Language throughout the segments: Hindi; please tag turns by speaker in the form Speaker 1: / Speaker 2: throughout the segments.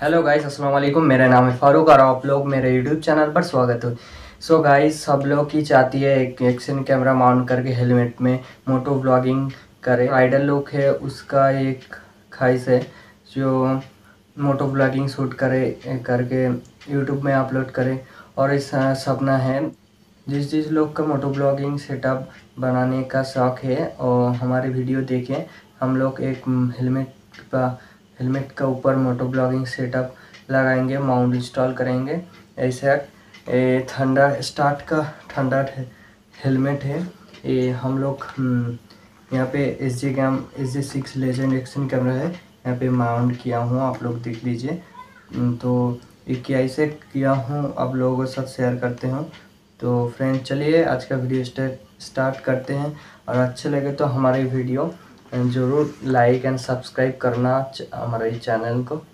Speaker 1: हेलो गाइस, अस्सलाम वालेकुम। मेरा नाम है फारूक और आप लोग मेरे यूट्यूब चैनल पर स्वागत है। सो गाइस, सब लोग की चाहती है एक एक्शन कैमरा माउंट करके हेलमेट में मोटो ब्लॉगिंग करे। आइडल लोग है उसका एक ख्वाहिश है जो मोटो ब्लॉगिंग शूट करे करके यूट्यूब में अपलोड करे। और इस सपना है जिस जिस लोग का मोटो ब्लॉगिंग सेटअप बनाने का शौक़ है और हमारे वीडियो देखें। हम लोग एक हेलमेट का ऊपर मोटो ब्लॉगिंग सेटअप लगाएंगे, माउंट इंस्टॉल करेंगे। ऐसा थंडर स्टार्ट का थंडर हेलमेट है ये। हम लोग यहाँ पे SG6 लेजेंड एक्शन कैमरा है, यहाँ पे माउंट किया हूँ, आप लोग देख लीजिए। तो ये कैसे किया हूँ आप लोगों के साथ शेयर करते हूँ। तो फ्रेंड, चलिए आज का वीडियो स्टार्ट करते हैं। और अच्छे लगे तो हमारी वीडियो ज़रूर लाइक एंड सब्सक्राइब करना हमारे चैनल को।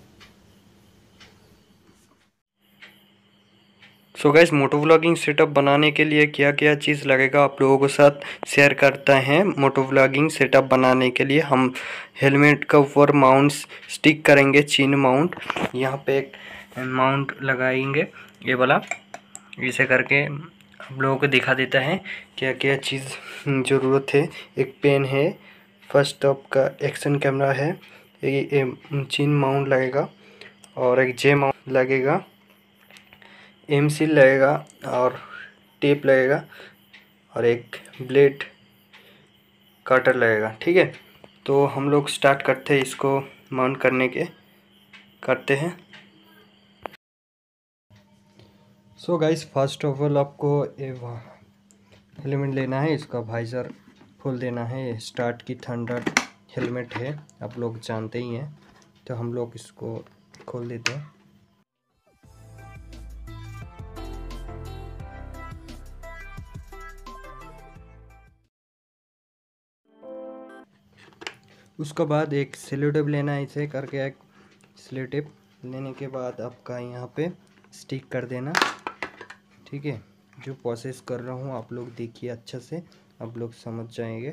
Speaker 1: So guys, moto vlogging setup बनाने के लिए क्या क्या चीज़ लगेगा आप लोगों के साथ शेयर करते हैं। मोटो व्लॉगिंग सेटअप बनाने के लिए हम हेलमेट का ऊपर माउंट स्टिक करेंगे, चीन माउंट। यहाँ पे एक माउंट लगाएंगे ये वाला। इसे करके हम लोगों को दिखा देता है क्या क्या चीज़ ज़रूरत है। एक पेन है, फर्स्ट टॉप का एक्शन कैमरा है, ये चीन माउंट लगेगा, और एक जे माउंट लगेगा, एम सील लगेगा, और टेप लगेगा, और एक ब्लेड कटर लगेगा। ठीक है, तो हम लोग स्टार्ट करते हैं इसको माउंट करते हैं। So guys, first of all आपको हेलमेट लेना है, इसका वाइजर खोल देना है। स्टार्ट की थंडर हेलमेट है, आप लोग जानते ही हैं। तो हम लोग इसको खोल देते हैं। उसके बाद एक सेलो टेप लेना है, इसे करके एक सेलो टेप लेने के बाद आपका यहाँ पे स्टिक कर देना। ठीक है, जो प्रोसेस कर रहा हूँ आप लोग देखिए अच्छा से, आप लोग समझ जाएंगे।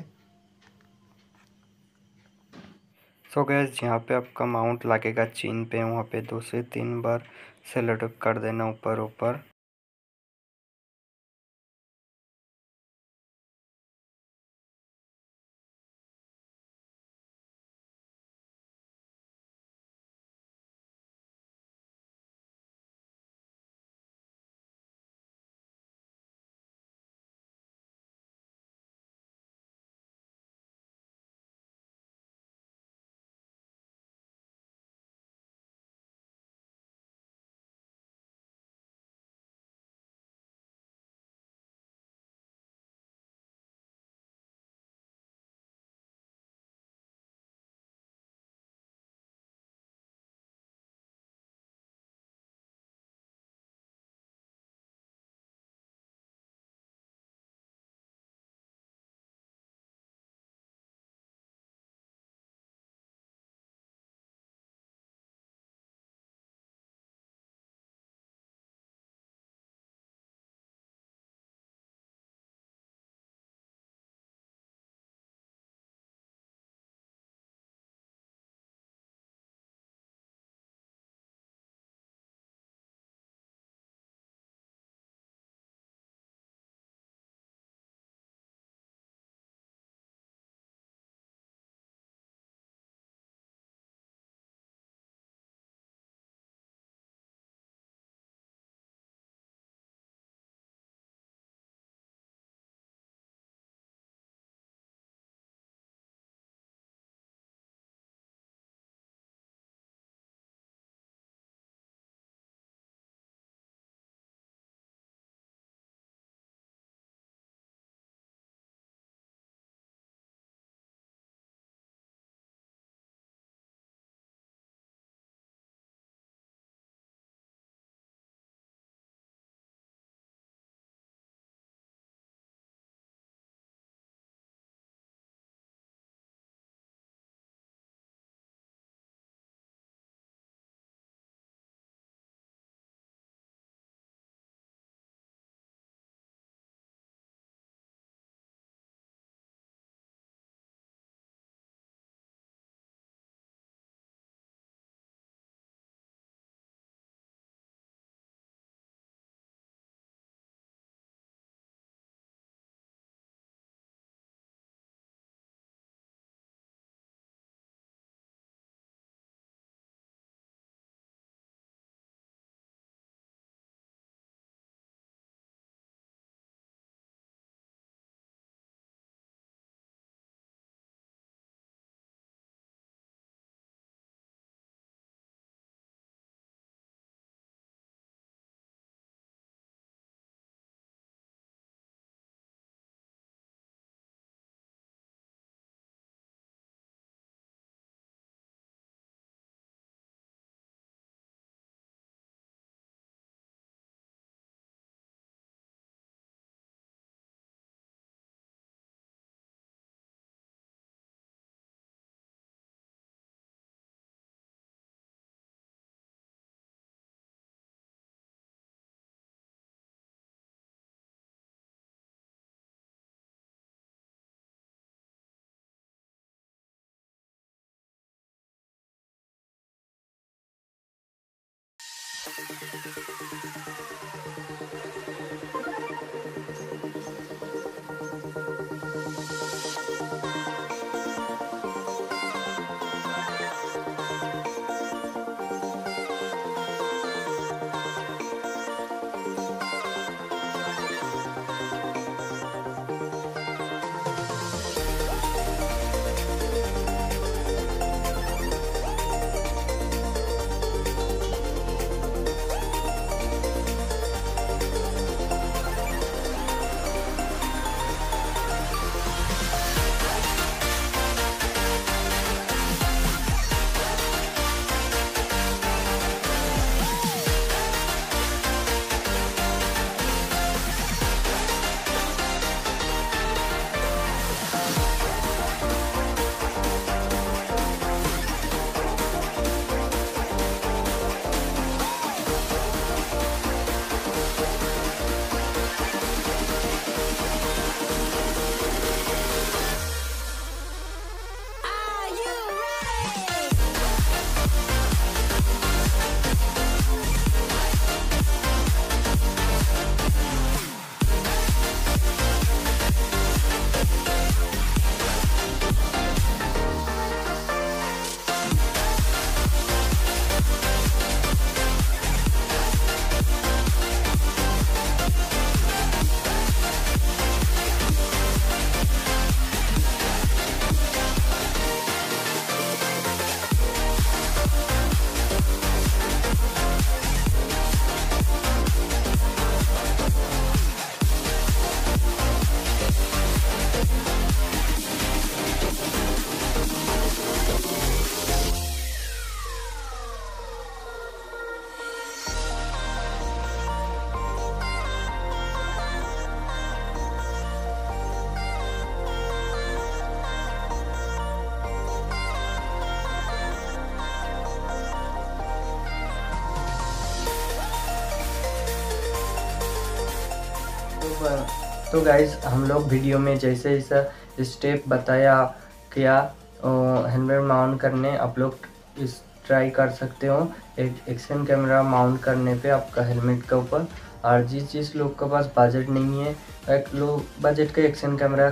Speaker 1: सो गैस, यहाँ पे आपका माउंट लगेगा चीन पे, वहाँ पे 2 से 3 बार सेलो टेप कर देना ऊपर ऊपर। तो गाइज हम लोग वीडियो में जैसे जैसा स्टेप बताया किया हेलमेट माउंट करने आप लोग इस ट्राई कर सकते हो। एक एक्शन कैमरा माउंट करने पे आपका हेलमेट के ऊपर, और जिस लोग के पास बजट नहीं है एक लो बजट का एक्शन कैमरा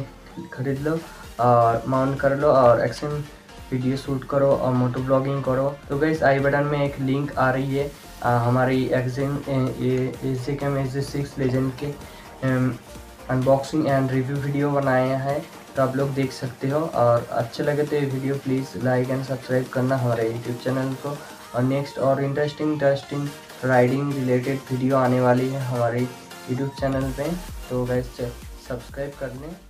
Speaker 1: खरीद लो और माउंट कर लो और एक्शन वीडियो शूट करो और मोटो ब्लॉगिंग करो। तो गाइस आई बटन में एक लिंक आ रही है हमारी एक्शन AZCam AZ6 लेजेंड के अनबॉक्सिंग एंड रिव्यू वीडियो बनाया है, तो आप लोग देख सकते हो। और अच्छे लगे तो ये video please like and subscribe करना हमारे यूट्यूब चैनल को। और नेक्स्ट और इंटरेस्टिंग राइडिंग रिलेटेड वीडियो आने वाली है हमारे यूट्यूब चैनल पे, तो गाइस सब्सक्राइब कर लें।